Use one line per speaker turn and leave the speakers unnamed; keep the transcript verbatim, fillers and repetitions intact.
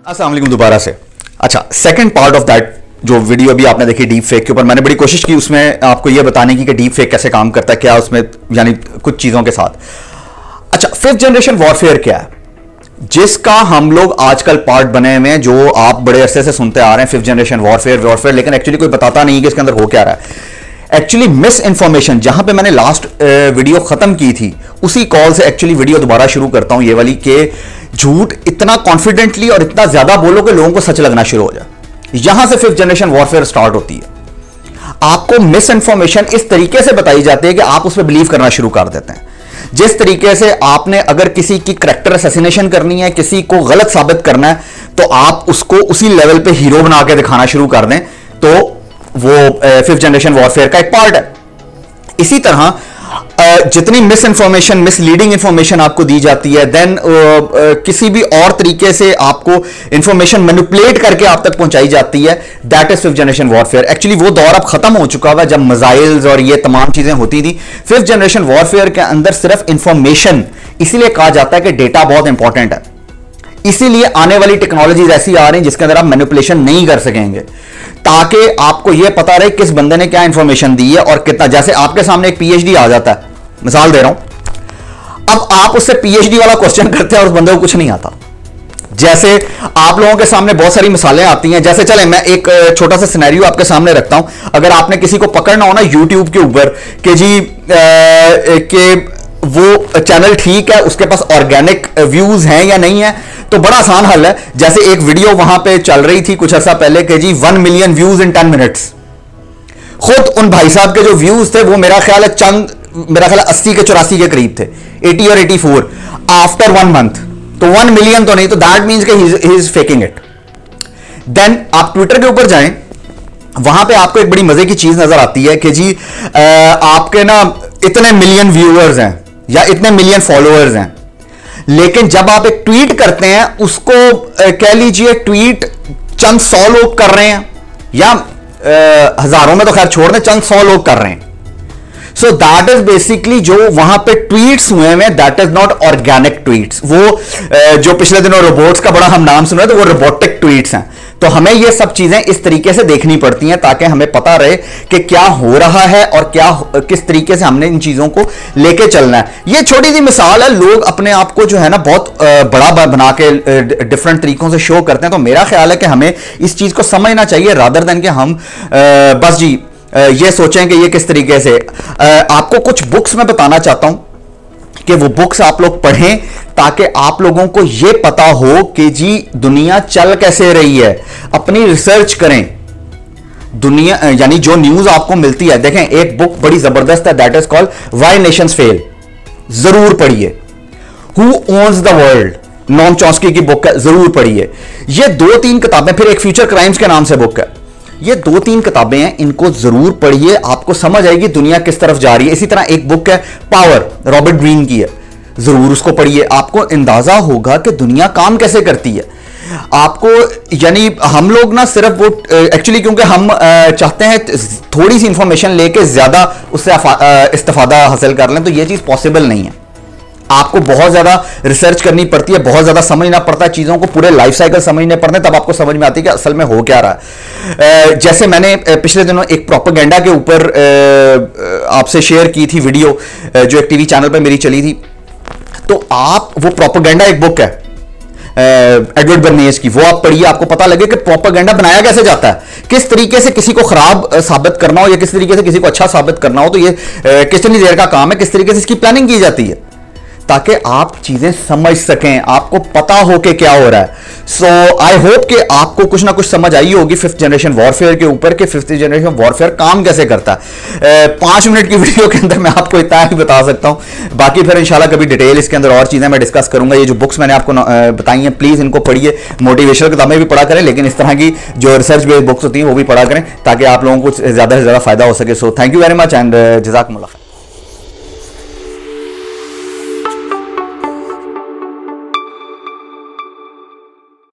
अस्सलाम वालेकुम दोबारा से। अच्छा, सेकंड पार्ट ऑफ दैट जो वीडियो अभी आपने देखी डीप फेक के ऊपर, मैंने बड़ी कोशिश की उसमें आपको यह बताने की कि डीप फेक कैसे काम करता है, क्या उसमें यानी कुछ चीजों के साथ। अच्छा, फिफ्थ जनरेशन वॉरफेयर क्या है जिसका हम लोग आजकल पार्ट बने हुए हैं, जो आप बड़े अरसे से सुनते आ रहे हैं, फिफ्थ जनरेशन वॉरफेयर वॉरफेयर लेकिन एक्चुअली कोई बताता नहीं कि इसके अंदर हो क्या रहा है। एक्चुअली मिस इंफॉर्मेशन, जहां पे मैंने लास्ट वीडियो खत्म की थी उसी कॉल से एक्चुअली वीडियो दोबारा शुरू करता हूं ये वाली, कि झूठ इतना कॉन्फिडेंटली और इतना ज्यादा बोलो कि लोगों को सच लगना शुरू हो जाए। यहां से फिफ्थ जनरेशन वॉरफेयर स्टार्ट होती है। आपको मिस इंफॉर्मेशन इस तरीके से बताई जाती है कि आप उस पर बिलीव करना शुरू कर देते हैं। जिस तरीके से आपने अगर किसी की करैक्टर असैसिनेशन करनी है, किसी को गलत साबित करना है, तो आप उसको उसी लेवल पे हीरो बना के दिखाना शुरू कर दें, तो वो फिफ्थ जनरेशन वॉरफेयर का एक पार्ट है। इसी तरह जितनी मिस इंफॉर्मेशन, मिसलीडिंग इंफॉर्मेशन आपको दी जाती है, देन किसी भी और तरीके से आपको इंफॉर्मेशन मैनिपुलेट करके आप तक पहुंचाई जाती है, that is fifth generation warfare. Actually वो दौर अब खत्म हो चुका हुआ जब मिसाइल्स और ये तमाम चीजें होती थी। फिफ्थ जनरेशन वॉरफेयर के अंदर सिर्फ इंफॉर्मेशन, इसीलिए कहा जाता है कि डेटा बहुत इंपॉर्टेंट है, इसीलिए आने वाली टेक्नोलॉजीज ऐसी आ रही हैं जिसके अंदर आप मैनिपुलेशन नहीं कर सकेंगे, ताकि आपको यह पता रहे किस बंदे ने क्या इंफॉर्मेशन दी है और कितना। जैसे आपके सामने एक पीएचडी आ जाता है, मिसाल दे रहा हूं, अब आप उससे पीएचडी वाला क्वेश्चन करते हैं और उस बंदे को कुछ नहीं आता। जैसे आप लोगों के सामने बहुत सारी मिसालें आती हैं, जैसे चले मैं एक छोटा सा सिनेरियो आपके सामने रखता हूं। अगर आपने किसी को पकड़ना हो ना यूट्यूब के ऊपर कि जी कि वो चैनल ठीक है, उसके पास ऑर्गेनिक व्यूज हैं या नहीं है, तो बड़ा आसान हल है। जैसे एक वीडियो वहां पे चल रही थी कुछ अर्सा पहले कि जी one million views in ten minutes. खुद उन भाई साहब के जो व्यूज थे वो मेरा ख्याल है चंद मेरा ख्याल है अस्सी के चौरासी के करीब थे, अस्सी और चौरासी आफ्टर वन मंथ। तो वन मिलियन तो नहीं, तो दैट मींस कि he is faking it. Then आप ट्विटर के ऊपर जाएं, वहां पे आपको एक बड़ी मजे की चीज नजर आती है कि जी आ, आपके ना इतने मिलियन व्यूअर्स हैं या इतने मिलियन फॉलोअर्स हैं, लेकिन जब आप एक ट्वीट करते हैं उसको कह लीजिए ट्वीट चंद सौ लोग कर रहे हैं या आ, हजारों में तो खैर छोड़ दें, चंद सौ लोग कर रहे हैं। सो दैट इज बेसिकली जो वहां पे ट्वीट्स हुए हैं, that is not organic tweets. वो आ, जो पिछले दिनों रोबोट्स का बड़ा हम नाम सुन रहे थे, वो रोबोटिक ट्वीट्स हैं। तो हमें ये सब चीजें इस तरीके से देखनी पड़ती हैं ताकि हमें पता रहे कि क्या हो रहा है और क्या किस तरीके से हमने इन चीजों को लेके चलना है। ये छोटी सी मिसाल है, लोग अपने आप को जो है ना बहुत बड़ा बना के डिफरेंट तरीकों से शो करते हैं। तो मेरा ख्याल है कि हमें इस चीज को समझना चाहिए रादर देन कि हम बस जी ये सोचें कि ये किस तरीके से। आपको कुछ बुक्स में बताना चाहता हूं कि वो बुक्स आप लोग पढ़ें ताकि आप लोगों को यह पता हो कि जी दुनिया चल कैसे रही है। अपनी रिसर्च करें, दुनिया यानी जो न्यूज आपको मिलती है। देखें, एक बुक बड़ी जबरदस्त है, that is called why nations fail, जरूर पढ़िए। Who owns the world, Noam Chomsky की बुक है, जरूर पढ़िए। ये दो तीन किताबें, फिर एक फ्यूचर क्राइम्स के नाम से बुक है, ये दो तीन किताबें हैं, इनको जरूर पढ़िए, आपको समझ आएगी दुनिया किस तरफ जा रही है। इसी तरह एक बुक है पावर, रॉबर्ट ग्रीन की है, जरूर उसको पढ़िए, आपको अंदाजा होगा कि दुनिया काम कैसे करती है। आपको यानी हम लोग ना सिर्फ वो एक्चुअली क्योंकि हम चाहते हैं थोड़ी सी इंफॉर्मेशन लेके ज्यादा उससे इस्तेफादा हासिल कर लें, तो ये चीज पॉसिबल नहीं है। आपको बहुत ज्यादा रिसर्च करनी पड़ती है, बहुत ज्यादा समझना पड़ता है, चीजों को पूरे लाइफ साइकिल समझने पड़ते हैं, तब आपको समझ में आती है कि असल में हो क्या रहा है। जैसे मैंने पिछले दिनों एक प्रोपेगेंडा के ऊपर आपसे शेयर की थी वीडियो, जो एक टीवी चैनल पर मेरी चली थी। तो आप वो प्रोपेगेंडा एक बुक है एडवर्ड बर्नेस की, वो आप पढ़िए, आपको पता लगे कि प्रोपेगेंडा बनाया कैसे जाता है, किस तरीके से किसी को खराब साबित करना हो या किस तरीके से किसी को अच्छा साबित करना हो, तो ये कितनी देर का काम है, किस तरीके से इसकी प्लानिंग की जाती है, ताकि आप चीजें समझ सकें, आपको पता हो कि क्या हो रहा है। सो आई होप कि आपको कुछ ना कुछ समझ आई होगी फिफ्थ जनरेशन वॉरफेयर के ऊपर कि फिफ्थ जनरेशन वॉरफेयर काम कैसे करता है। पांच मिनट की वीडियो के अंदर मैं आपको इतना ही बता सकता हूं, बाकी फिर इंशाल्लाह कभी डिटेल इसके अंदर और चीजें मैं डिस्कस करूंगा। ये जो बुक्स मैंने आपको बताई हैं, प्लीज इनको पढ़िए, मोटिवेशनल किताबें भी पढ़ा करें, लेकिन इस तरह की जो रिसर्च बेस्ड बुक्स होती हैं वो भी पढ़ा करें ताकि आप लोगों को ज्यादा से ज्यादा फायदा हो सके। So thank you very much and जज़ाकुमुल्लाह।